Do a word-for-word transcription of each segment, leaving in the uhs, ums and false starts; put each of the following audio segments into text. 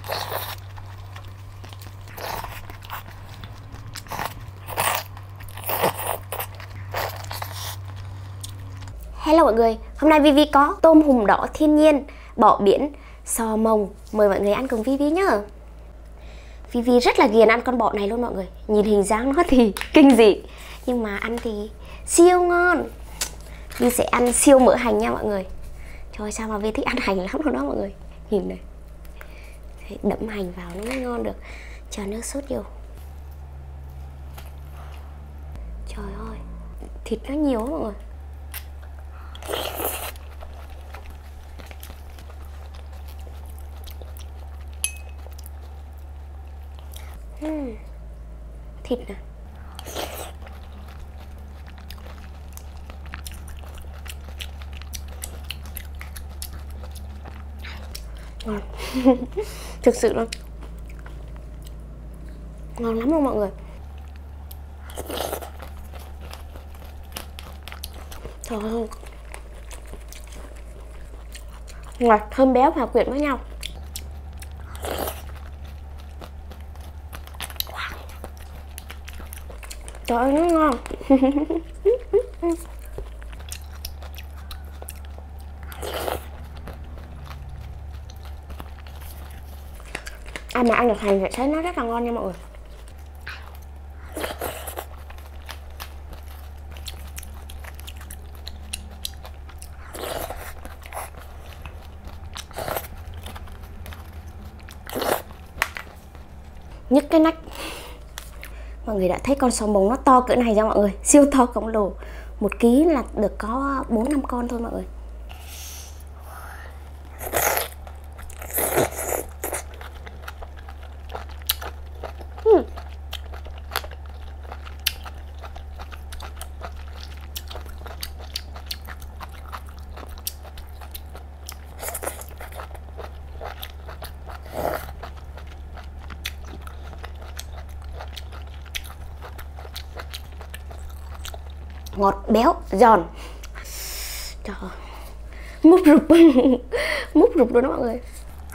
Hello mọi người, hôm nay Vivi có tôm hùm đỏ thiên nhiên, bọ biển, sò mồng. Mời mọi người ăn cùng Vivi nhá. Vivi rất là ghiền ăn con bọ này luôn mọi người. Nhìn hình dáng nó thì kinh dị, nhưng mà ăn thì siêu ngon. Vi sẽ ăn siêu mỡ hành nha mọi người. Trời ơi, sao mà Vi thích ăn hành lắm luôn đó mọi người. Nhìn này, đẫm hành vào nó mới ngon được. Cho nước sốt vô. Trời ơi, thịt nó nhiều lắm mọi người. uhm. Thịt nè. Ngon. Thực sự luôn, ngon lắm luôn mọi người. Trời ơi, ngọt thơm béo hòa quyện với nhau. Trời ơi, nó ngon. Ai mà ăn được hành thì thấy nó rất là ngon nha mọi người. Nhức cái nách. Mọi người đã thấy con sò mồng nó to cỡ này cho mọi người, siêu to khổng lồ. Một ký là được có bốn năm con thôi mọi người. uhm. Ngọt, béo, giòn. Trời ơi, mút rụp. Mút rụp luôn đó mọi người.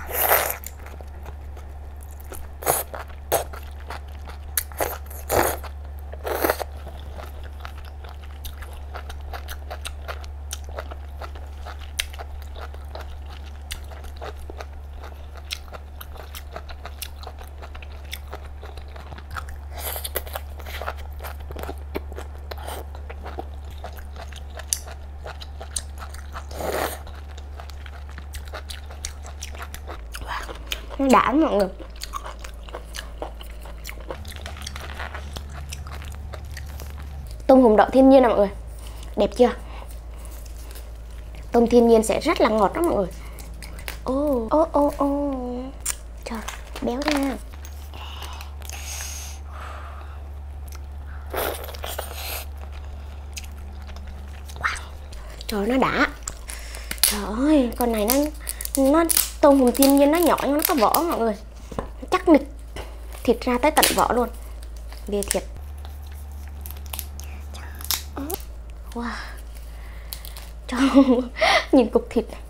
Nó đã mọi người. Tôm hùm đỏ thiên nhiên nè mọi người. Đẹp chưa? Tôm thiên nhiên sẽ rất là ngọt đó mọi người. Ô ô ô ô. Trời, béo nha. Trời, nó đã. Trời ơi, con này nó nó tôm hùm thiên nhiên nó nhỏ nhưng nó có vỏ mọi người, chắc nịch, thịt ra tới tận vỏ luôn, ghê thiệt. Wow, trời, nhìn cục thịt.